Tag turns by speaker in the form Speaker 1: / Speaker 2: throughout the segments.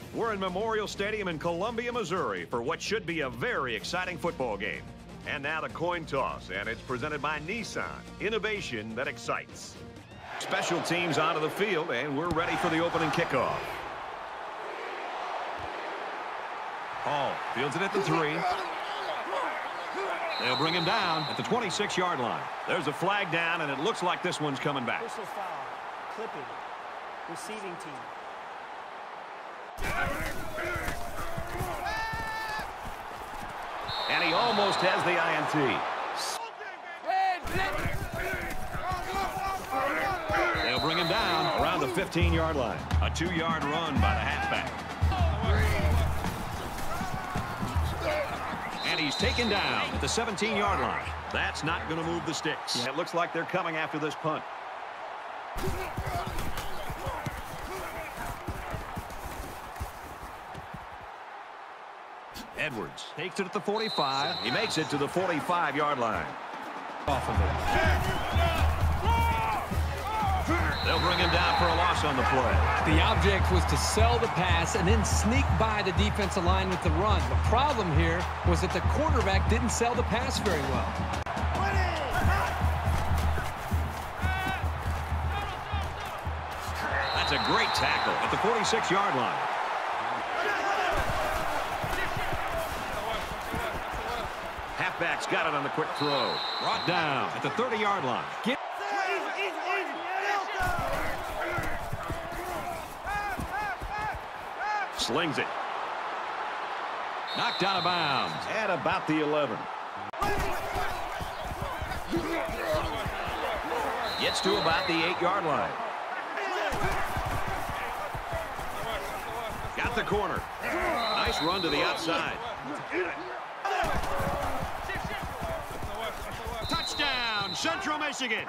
Speaker 1: We're in Memorial Stadium in Columbia, Missouri for what should be a very exciting football game. And now the coin toss, and it's presented by Nissan. Innovation that excites. Special teams onto the field, and we're ready for the opening kickoff. Hall fields it at the 3. They'll bring him down at the 26-yard line. There's a flag down, and it looks like this one's coming back.
Speaker 2: Personal foul, clipping, receiving team.
Speaker 1: And he almost has the INT. They'll bring him down around the 15-yard line. A 2-yard run by the halfback. And he's taken down at the 17-yard line. That's not going to move the sticks. Yeah, it looks like they're coming after this punt. Edwards takes it at the 45. He makes it to the 45-yard line. Off of it. They'll bring him down for a loss on the play.
Speaker 3: The object was to sell the pass and then sneak by the defensive line with the run. The problem here was that the quarterback didn't sell the pass very well.
Speaker 1: That's a great tackle at the 46-yard line. Halfback's got it on the quick throw. Brought down at the 30-yard line. Slings it. Knocked out of bounds at about the 11. Gets to about the 8-yard line. Got the corner. Nice run to the outside. Touchdown, Central Michigan.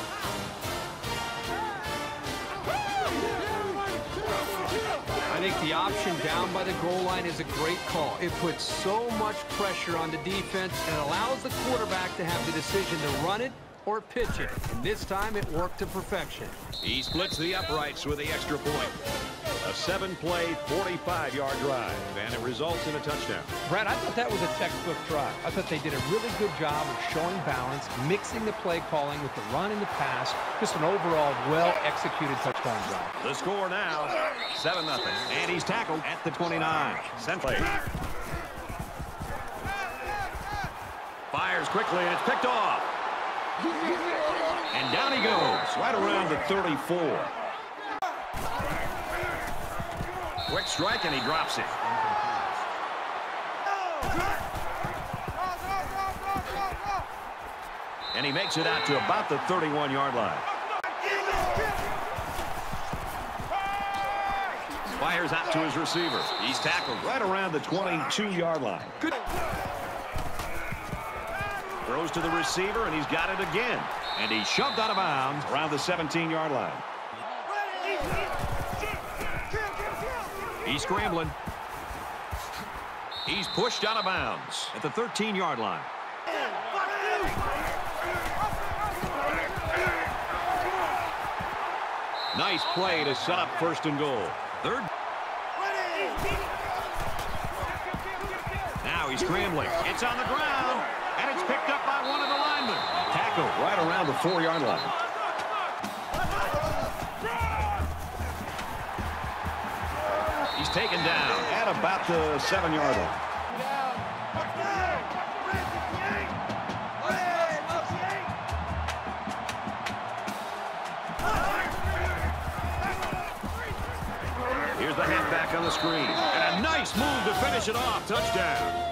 Speaker 3: I think the option down by the goal line is a great call. It puts so much pressure on the defense and allows the quarterback to have the decision to run it or pitch it. And this time it worked to perfection.
Speaker 1: He splits the uprights with the extra point. A 7-play, 45-yard drive, and it results in a touchdown.
Speaker 3: Brad, I thought that was a textbook drive. I thought they did a really good job of showing balance, mixing the play calling with the run and the pass. Just an overall well-executed touchdown drive.
Speaker 1: The score now, 7-0. And he's tackled at the 29. Central. Fires quickly, and it's picked off. And down he goes, right around the 34. Quick strike, and he drops it. And he makes it out to about the 31-yard line. Fires out to his receiver. He's tackled right around the 22-yard line. Good. Throws to the receiver, and he's got it again. And he's shoved out of bounds around the 17-yard line. He's scrambling. He's pushed out of bounds at the 13-yard line. Nice play to set up 1st and goal. Third. Now he's scrambling. It's on the ground, and it's picked up by one of the linemen. Tackle right around the 4-yard line. He's taken down at about the 7-yard line. Here's the halfback on the screen. And a nice move to finish it off. Touchdown.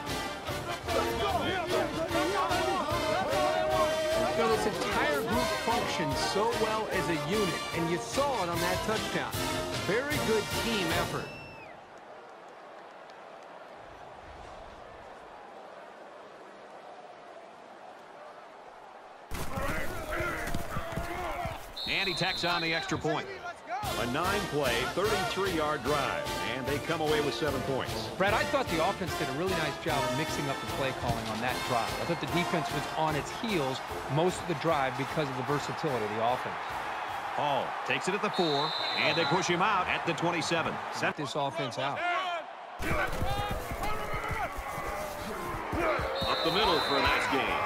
Speaker 3: You know, this entire group functions so well as a unit, and you saw it on that touchdown. Very good team effort.
Speaker 1: And he tacks on the extra point. A 9-play, 33-yard drive, and they come away with 7 points.
Speaker 3: Brad, I thought the offense did a really nice job of mixing up the play calling on that drive. I thought the defense was on its heels most of the drive because of the versatility of the offense.
Speaker 1: Hall takes it at the 4, and they push him out at the 27.
Speaker 3: Set this offense out.
Speaker 1: Up the middle for a nice gain.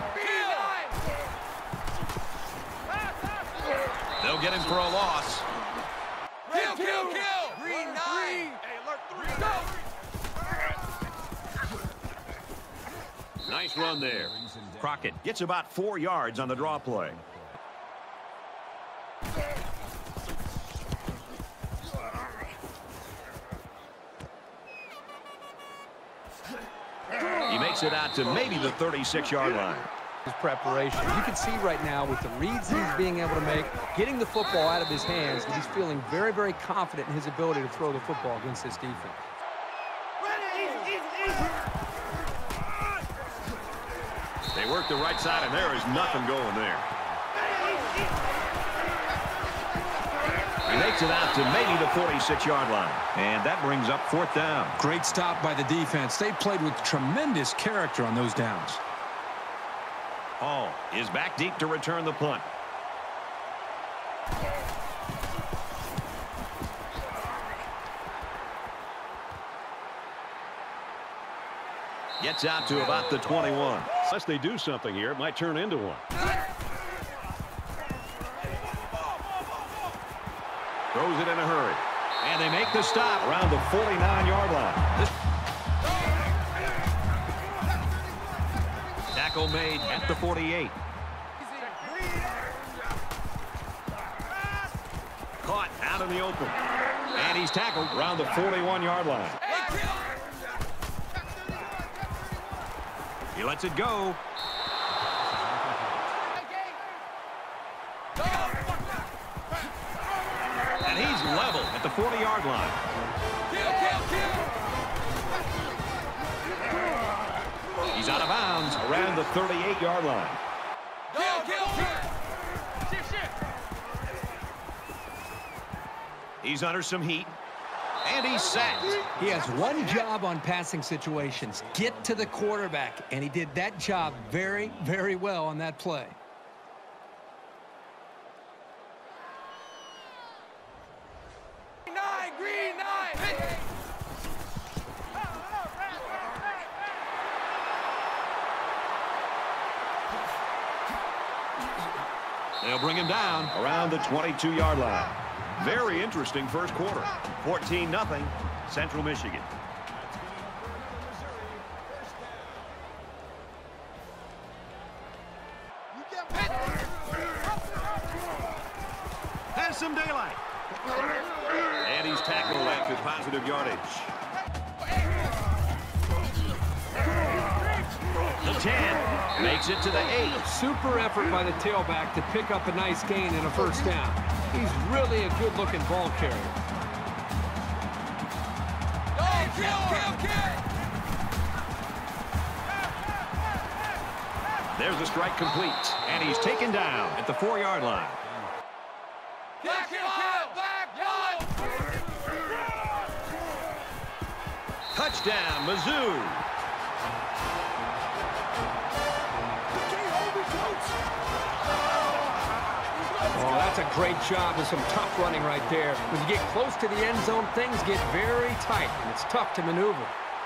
Speaker 1: They'll get him for a loss.
Speaker 4: Kill! Green 9. Hey, alert 3. Go!
Speaker 1: Nice run there. Crockett gets about 4 yards on the draw play. He makes it out to maybe the 36-yard line.
Speaker 3: His preparation. You can see right now with the reads he's being able to make, getting the football out of his hands, that he's feeling very, very confident in his ability to throw the football against this defense.
Speaker 1: They work the right side, and there is nothing going there. He makes it out to maybe the 46-yard line. And that brings up 4th down.
Speaker 5: Great stop by the defense. They played with tremendous character on those downs.
Speaker 1: Hall is back deep to return the punt. Gets out to about the 21. Unless they do something here, it might turn into one. Throws it in a hurry. And they make the stop around the 49-yard line. Tackle made at the 48. Caught out in the open. And he's tackled around the 41-yard line. He lets it go. And he's level at the 40-yard line. He's out of bounds around the 38-yard line. He's under some heat. And he's sacked.
Speaker 3: He has one job on passing situations. Get to the quarterback. And he did that job very, very well on that play.
Speaker 4: Green 9.
Speaker 1: They'll bring him down around the 22-yard line. Very interesting first quarter. 14-0, Central Michigan. Has some daylight. And he's tackled after positive yardage. The 10 makes it to the 8.
Speaker 3: Super effort by the tailback to pick up a nice gain and a first down. He's really a good-looking ball carrier.
Speaker 1: There's the strike complete. And he's taken down at the 4-yard line. Touchdown, Mizzou.
Speaker 3: Oh, that's a great job with some tough running right there. When you get close to the end zone, things get very tight, and it's tough to maneuver.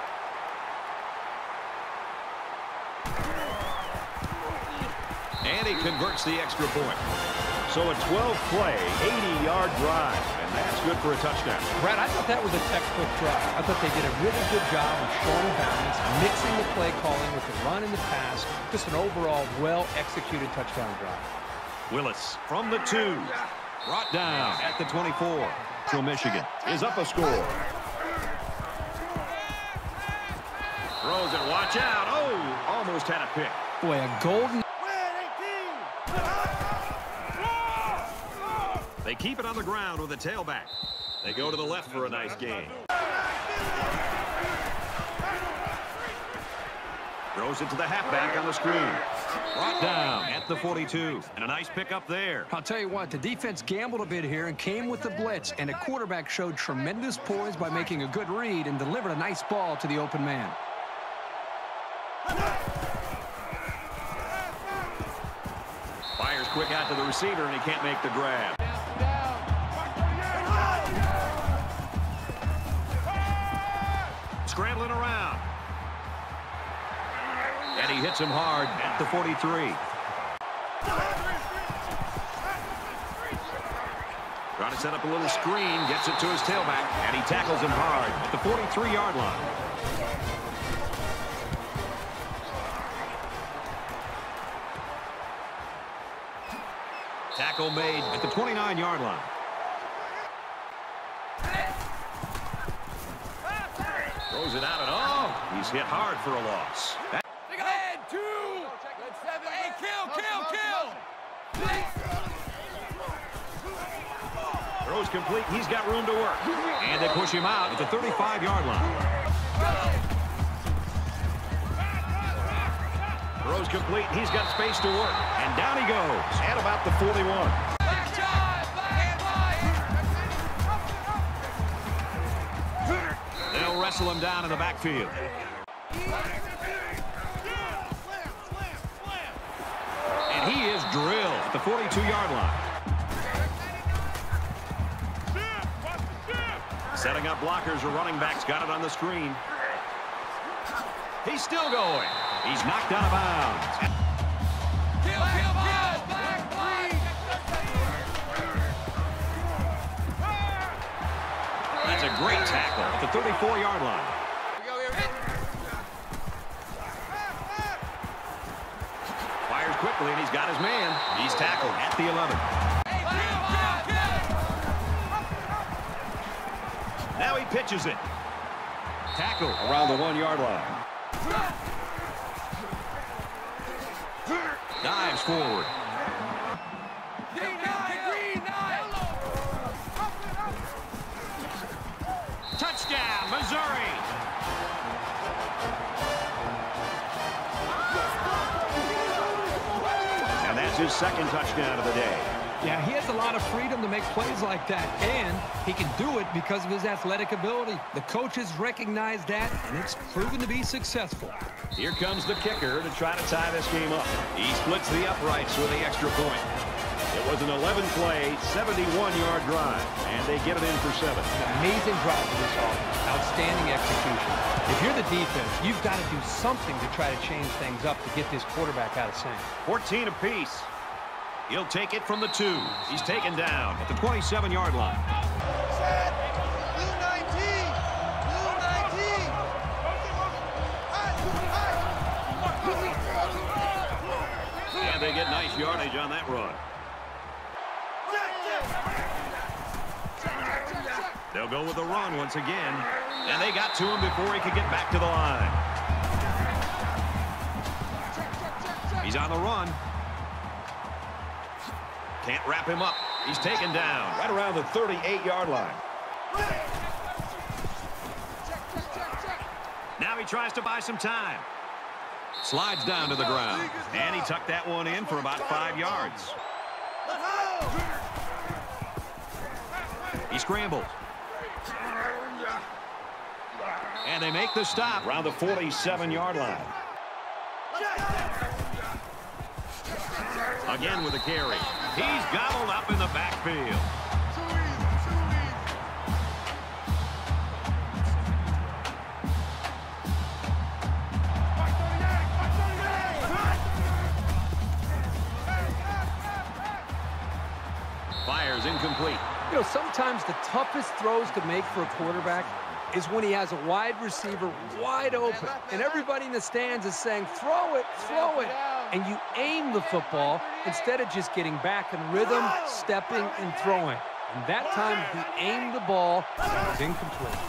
Speaker 1: And he converts the extra point. So a 12-play, 80-yard drive, and that's good for a touchdown.
Speaker 3: Brad, I thought that was a textbook drive. I thought they did a really good job of showing balance, mixing the play calling with the run and the pass. Just an overall well-executed touchdown drive.
Speaker 1: Willis from the 2. Brought down at the 24. So Michigan is up a score. Throws it, watch out. Oh, almost had a pick.
Speaker 3: Boy, a golden...
Speaker 1: They keep it on the ground with a tailback. They go to the left for a nice gain. Throws it to the halfback on the screen. Brought down at the 42. And a nice pickup there.
Speaker 3: I'll tell you what, the defense gambled a bit here and came with the blitz, and the quarterback showed tremendous poise by making a good read and delivered a nice ball to the open man.
Speaker 1: Fires quick out to the receiver, and he can't make the grab. scrambling around. And he hits him hard at the 43. Trying to set up a little screen, gets it to his tailback, and he tackles him hard at the 43-yard line. Tackle made at the 29-yard line. Throws it out and oh, he's hit hard for a loss.
Speaker 4: And 2. Hey, kill.
Speaker 1: Throws complete. He's got room to work. And they push him out at the 35-yard line. Throws complete. He's got space to work. And down he goes at about the 41. They'll wrestle him down in the backfield. And he is drilled at the 42-yard line. Setting up blockers or running backs. Got it on the screen. He's still going. He's knocked out of bounds. That's a great tackle at the 34-yard line. Fires quickly, and he's got his man. He's tackled at the 11. Now he pitches it. Tackle around the 1-yard line. Dives forward. Touchdown, Missouri. And that's his second touchdown of the day.
Speaker 3: Yeah, he has a lot of freedom to make plays like that, and he can do it because of his athletic ability. The coaches recognize that, and it's proven to be successful.
Speaker 1: Here comes the kicker to try to tie this game up. He splits the uprights with the extra point. It was an 11-play, 71-yard drive, and they get it in for 7.
Speaker 3: Amazing drive for this offense. Outstanding execution. If you're the defense, you've got to do something to try to change things up to get this quarterback out of sync.
Speaker 1: 14 apiece. He'll take it from the 2. He's taken down at the 27-yard line.
Speaker 4: Set. Blue 19. Blue 19.
Speaker 1: And they get nice yardage on that run. They'll go with the run once again. And they got to him before he could get back to the line. He's on the run. Can't wrap him up. He's taken down right around the 38-yard line. Now he tries to buy some time. Slides down to the ground. And he tucked that one in for about 5 yards. He scrambles. And they make the stop around the 47-yard line. Again with a carry. He's gobbled up in the backfield. Fires incomplete.
Speaker 3: You know, sometimes the toughest throws to make for a quarterback is when he has a wide receiver wide open, and everybody in the stands is saying, throw it, and you aim the football instead of just getting back in rhythm, stepping, and throwing. And that time, he aimed the ball, and it was incomplete.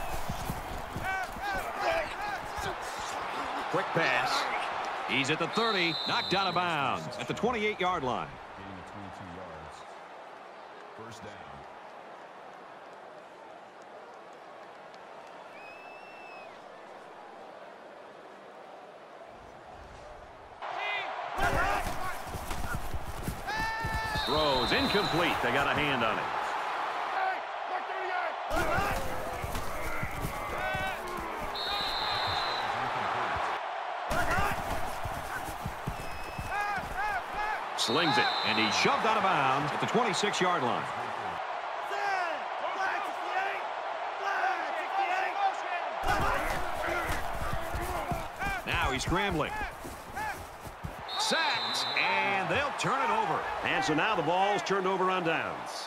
Speaker 1: Quick pass. He's at the 30, knocked out of bounds at the 28-yard line.
Speaker 6: Gaining 22 yards. First down.
Speaker 1: Throws incomplete. They got a hand on it. Slings it, and he's shoved out of bounds at the 26-yard line. Now he's scrambling. Sacked, and they'll turn it over. And so now the ball's turned over on downs.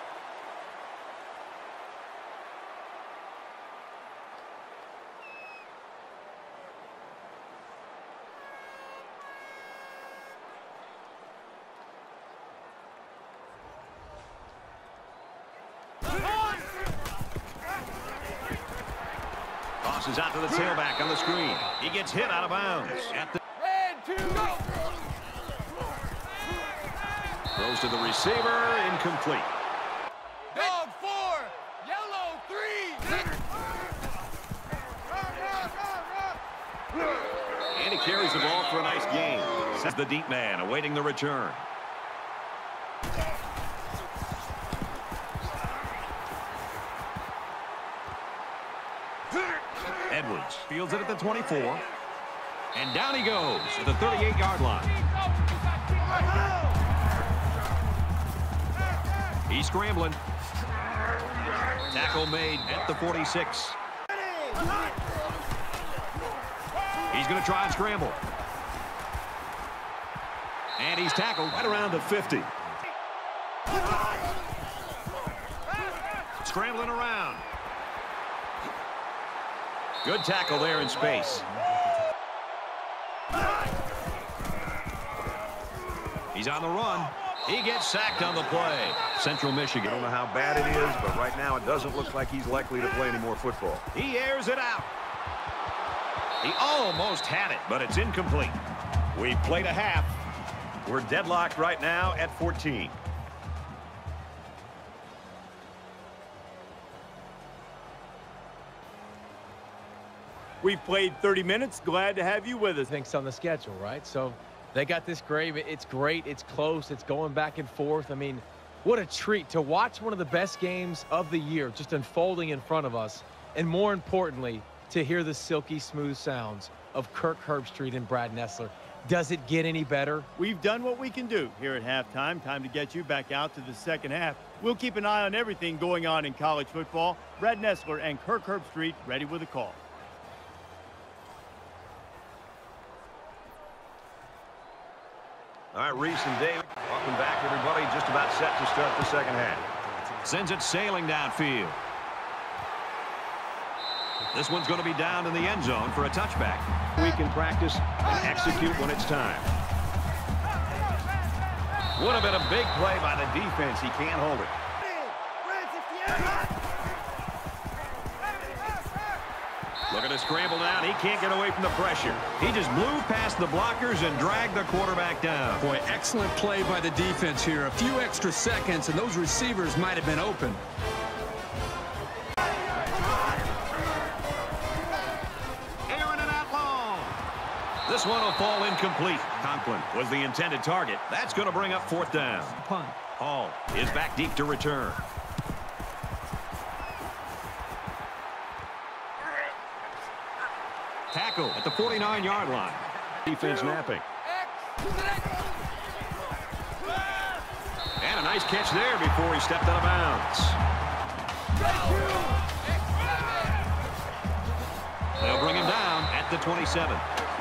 Speaker 1: Tosses out to the tailback on the screen. He gets hit out of bounds. At the
Speaker 4: Red 2, go!
Speaker 1: throws to the receiver, incomplete.
Speaker 4: Dog 4, yellow 3.
Speaker 1: And he carries the ball for a nice gain. Says the deep man awaiting the return. Edwards fields it at the 24. And down he goes at the 38-yard line. He's scrambling. Tackle made at the 46. He's going to try and scramble. And he's tackled right around the 50. Scrambling around. Good tackle there in space. He's on the run. He gets sacked on the play. Central Michigan.
Speaker 7: I don't know how bad it is, but right now it doesn't look like he's likely to play any more football.
Speaker 1: He airs it out. He almost had it, but it's incomplete. We've played a half. We're deadlocked right now at 14.
Speaker 8: We've played 30 minutes. Glad to have you with us. Thanks on the schedule, right? So they got this grade. It's great. It's close. It's going back and forth. I mean, what a treat to watch one of the best games of the year just unfolding in front of us. And more importantly, to hear the silky smooth sounds of Kirk Herbstreit and Brad Nessler. Does it get any better?
Speaker 9: We've done what we can do here at halftime. Time to get you back out to the second half. We'll keep an eye on everything going on in college football. Brad Nessler and Kirk Herbstreit ready with a call.
Speaker 1: All right, Reese and David, welcome back, everybody. Just about set to start the second half. Sends it sailing downfield. This one's going to be down in the end zone for a touchback. We can practice and execute when it's time. Would have been a big play by the defense. He can't hold it. Look at the scramble down. He can't get away from the pressure. He just blew past the blockers and dragged the quarterback down.
Speaker 5: Boy, excellent play by the defense here. A few extra seconds, and those receivers might have been open.
Speaker 1: Airing it out long. This one will fall incomplete. Conklin was the intended target. That's going to bring up fourth down.
Speaker 5: Punt.
Speaker 1: Hall is back deep to return. Tackle at the 49-yard line. Defense napping. And a nice catch there before he stepped out of bounds. They'll bring him down at the 27.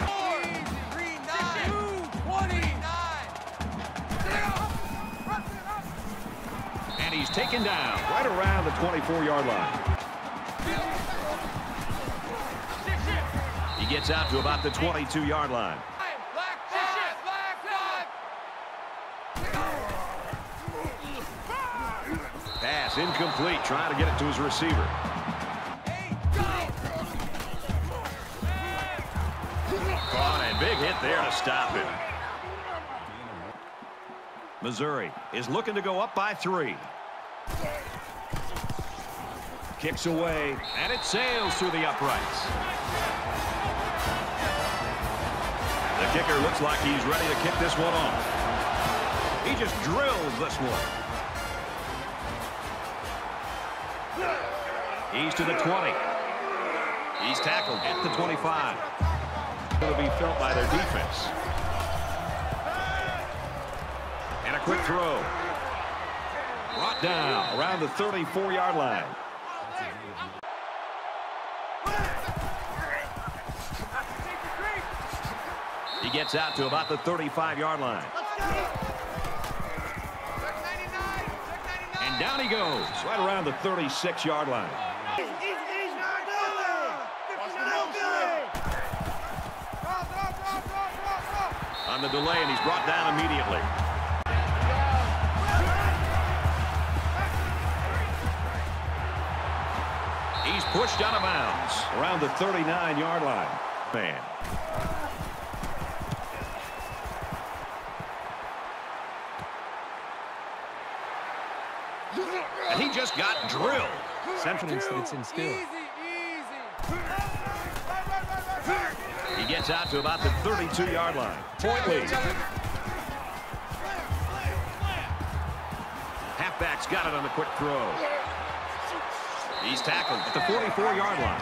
Speaker 1: And he's taken down right around the 24-yard line. He gets out to about the 22-yard line. Pass incomplete, trying to get it to his receiver. Caught a big hit there to stop him. Missouri is looking to go up by 3. Kicks away, and it sails through the uprights. The kicker looks like he's ready to kick this one off. He just drills this one. He's to the 20. He's tackled at the 25. Going to be felt by their defense. And a quick throw. Brought down around the 34-yard line. gets out to about the 35-yard line. And down he goes, right around the 36-yard line. On the delay, and he's brought down immediately. He's pushed out of bounds around the 39-yard line. Man. And he just got drilled.
Speaker 3: Confidence that it's instilled.
Speaker 1: He gets out to about the 32-yard line. Point lead. Halfback's got it on the quick throw. He's tackled at the 44-yard line.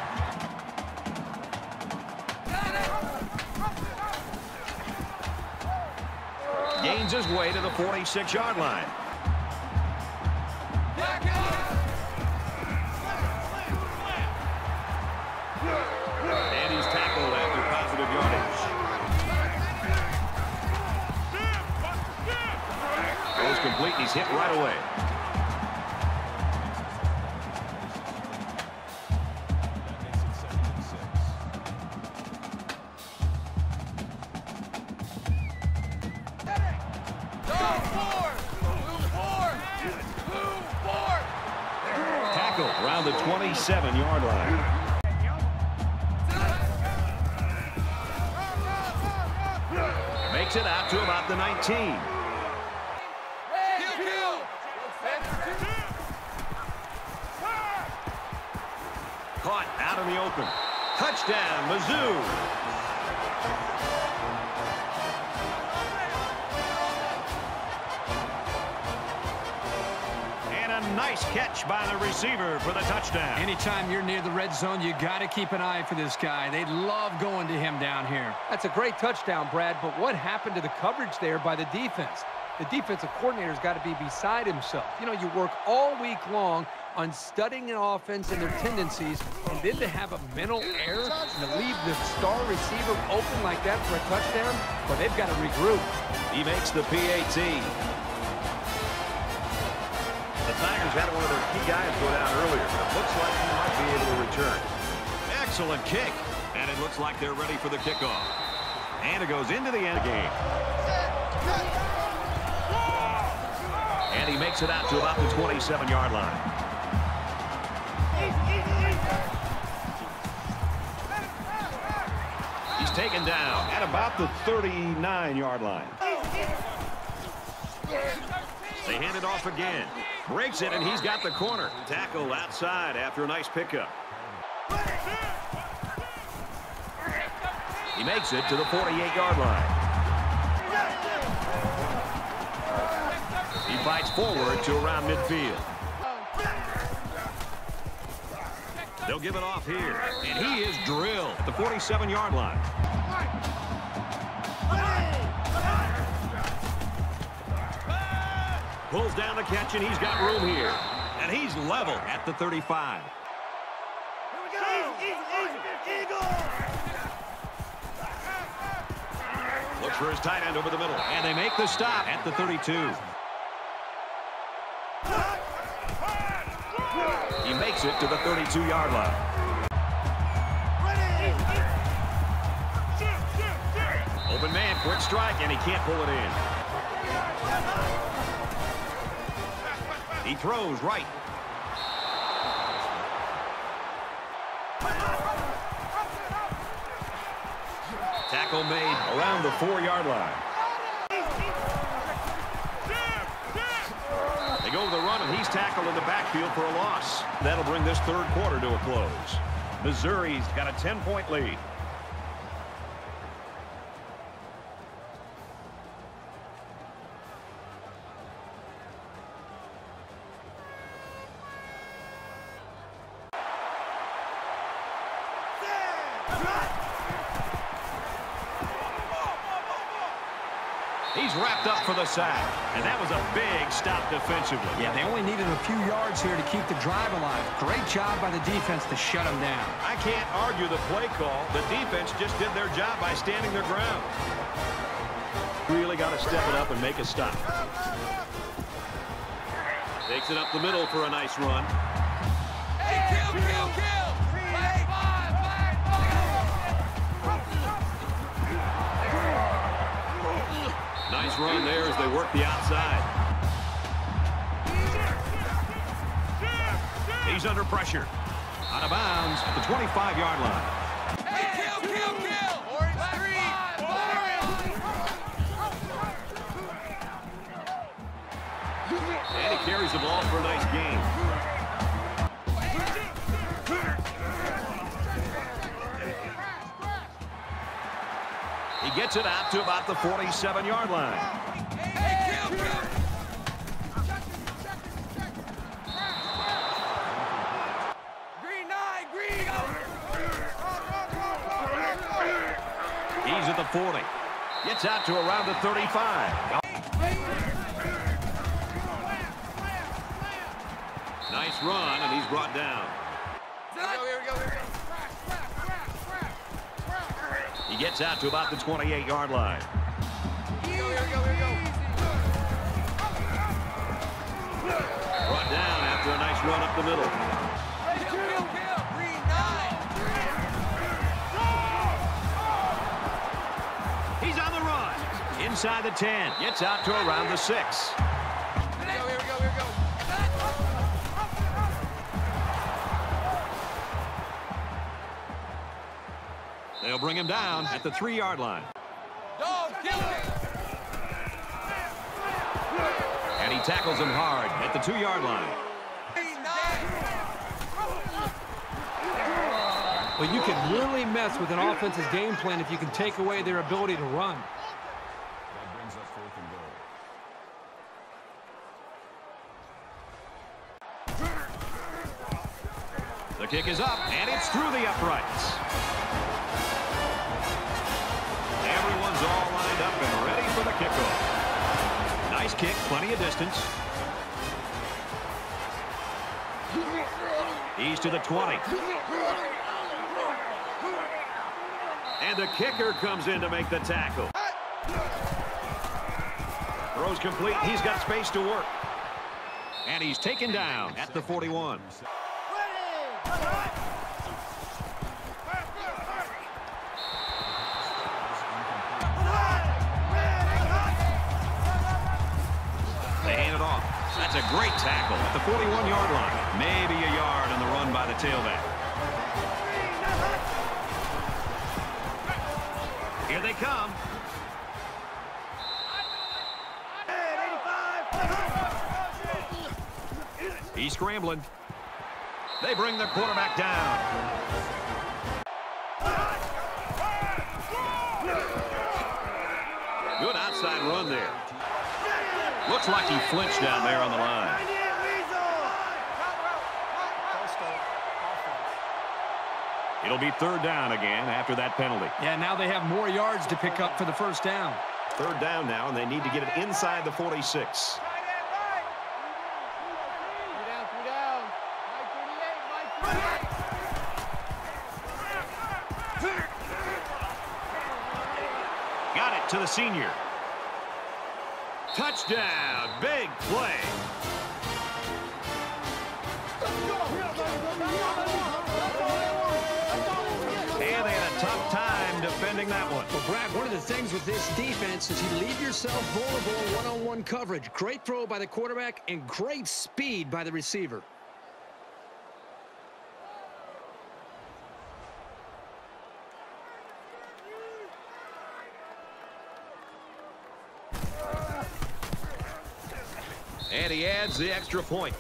Speaker 1: Gains his way to the 46-yard line. And he's tackled after positive yardage. Goes complete, and he's hit right away. Around the 27-yard line. Makes it out to about the 19. Caught out in the open. Touchdown, Mizzou. Nice catch by the receiver for the touchdown.
Speaker 3: Anytime you're near the red zone, you got to keep an eye for this guy. They love going to him down here. That's a great touchdown, Brad, but what happened to the coverage there by the defense? The defensive coordinator's got to be beside himself. You know, you work all week long on studying an offense and their tendencies, and then to have a mental error and to leave the star receiver open like that for a touchdown, well, they've got to regroup.
Speaker 1: He makes the PAT. The Tigers had one of their key guys go down earlier. It looks like he might be able to return. Excellent kick. And it looks like they're ready for the kickoff. And it goes into the end game. And he makes it out to about the 27-yard line. He's taken down at about the 39-yard line. They hand it off again. Breaks it, and he's got the corner. Tackle outside after a nice pickup. He makes it to the 48-yard line. He fights forward to around midfield. They'll give it off here, and he is drilled at the 47-yard line. Pulls down the catch, and he's got room here. And he's level at the 35. Looks for his tight end over the middle. And they make the stop at the 32. He makes it to the 32-yard line. Open man, quick strike, and he can't pull it in. He throws right. Tackle made around the 4-yard line. They go to the run, and he's tackled in the backfield for a loss. That'll bring this third quarter to a close. Missouri's got a 10-point lead. He's He's wrapped up for the sack. And that was a big stop defensively.
Speaker 5: Yeah, they only needed a few yards here to keep the drive alive. Great job by the defense to shut him down.
Speaker 1: I can't argue the play call. The defense just did their job by standing their ground. Really got to step it up and make a stop. Takes it up the middle for a nice run.
Speaker 4: Hey, kill! Flag 5, flag 5.
Speaker 1: Nice run there as they work the outside. He's under pressure. Out of bounds at the 25-yard line.
Speaker 4: Hey, kill! Orange 3,
Speaker 1: And he carries the ball for a nice gain. He gets it out to about the 47-yard line.
Speaker 4: Hey, kill! Green 9, green!
Speaker 1: He's at the 40. Gets out to around the 35. Nice run, and he's brought down.
Speaker 4: Here we go.
Speaker 1: He gets out to about the 28-yard line.
Speaker 4: Here we go.
Speaker 1: Brought down after a nice run up the middle.
Speaker 4: Kill! Green 9.
Speaker 1: He's on the run. Inside the 10. Gets out to around the 6.
Speaker 4: Here we go.
Speaker 1: They'll bring him down at the 3-yard line.
Speaker 4: Dog, kill it!
Speaker 1: And he tackles him hard at the 2-yard line.
Speaker 4: Green 9.
Speaker 3: But you can really mess with an offense's game plan if you can take away their ability to run.
Speaker 6: That brings up 4th and goal.
Speaker 1: The kick is up, and it's through the uprights. Everyone's all lined up and ready for the kickoff. Nice kick, plenty of distance. He's to the 20. And the kicker comes in to make the tackle. Throws complete. He's got space to work. And he's taken down at the 41. They hand it off. That's a great tackle at the 41-yard line. Maybe a yard on the run by the tailback. Here they come. He's scrambling. They bring the quarterback down. Good outside run there. Looks like he flinched down there on the line. It'll be 3rd down again after that penalty.
Speaker 3: Yeah, now they have more yards to pick up for the first down.
Speaker 1: 3rd down now, and they need to get it inside the 46. Got it to the senior. Touchdown. Big play. And they had a tough time defending that one.
Speaker 3: Well, Brad, one of the things with this defense is you leave yourself vulnerable in one-on-one coverage. Great throw by the quarterback and great speed by the receiver.
Speaker 1: And he adds the extra point.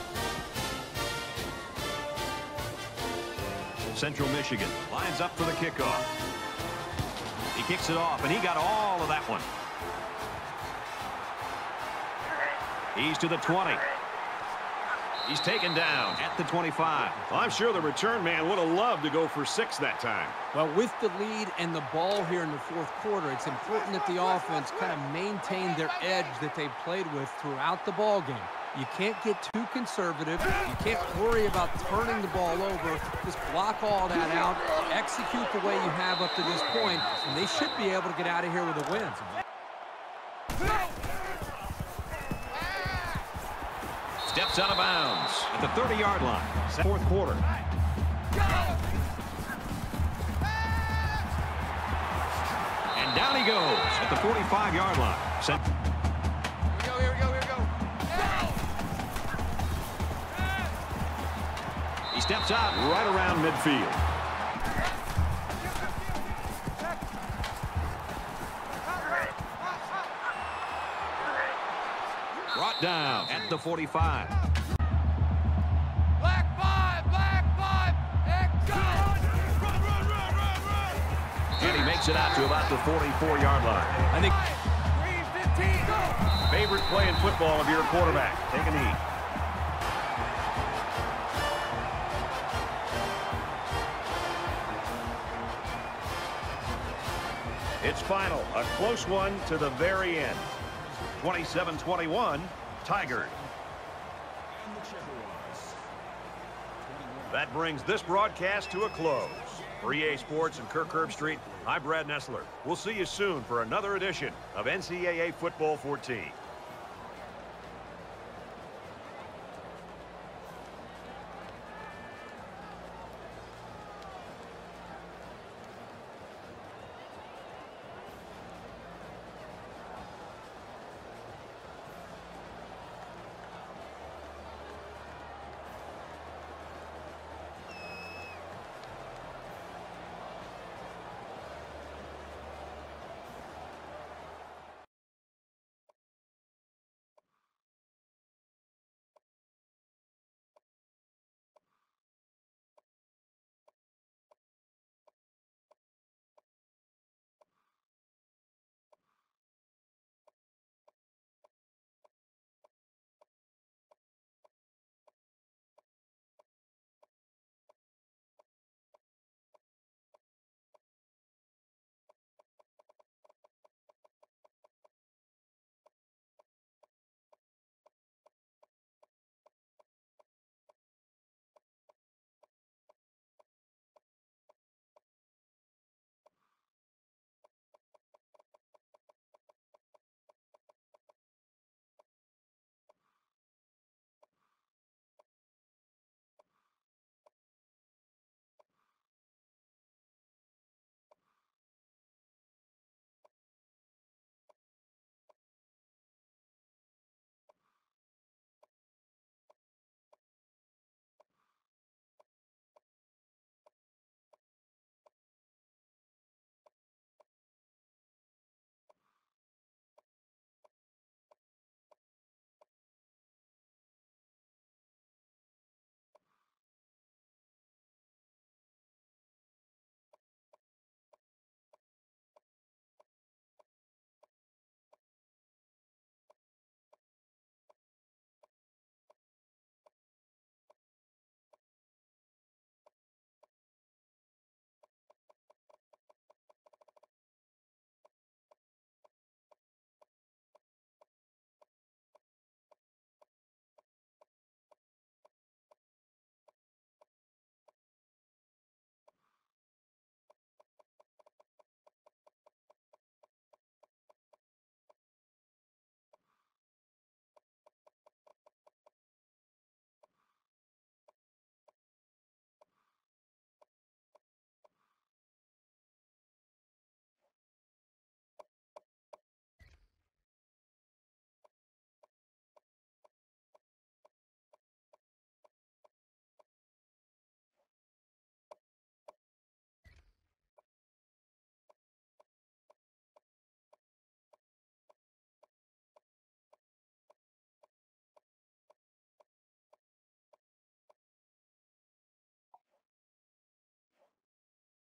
Speaker 1: Central Michigan lines up for the kickoff. He kicks it off, and he got all of that one. He's to the 20. He's taken down at the 25. I'm sure the return man would have loved to go for 6 that time.
Speaker 3: Well, with the lead and the ball here in the fourth quarter, it's important that the offense kind of maintain their edge that they played with throughout the ball game. You can't get too conservative. You can't worry about turning the ball over. Just block all that out. Execute the way you have up to this point, and they should be able to get out of here with a win.
Speaker 1: Steps out of bounds at the 30-yard line. Fourth quarter. And down he goes at the 45-yard line.
Speaker 4: Here we go.
Speaker 1: He steps out right around midfield. Brought down at the 45.
Speaker 4: Black 5, and go!
Speaker 1: And he makes it out to about the 44-yard line.
Speaker 8: I think
Speaker 4: 3:15, go!
Speaker 1: Favorite play in football of your quarterback. Take a knee. It's final. A close one to the very end. 27-21, Tigers. That brings this broadcast to a close. For EA Sports and Kirk Herbstreit, I'm Brad Nessler. We'll see you soon for another edition of NCAA Football 14.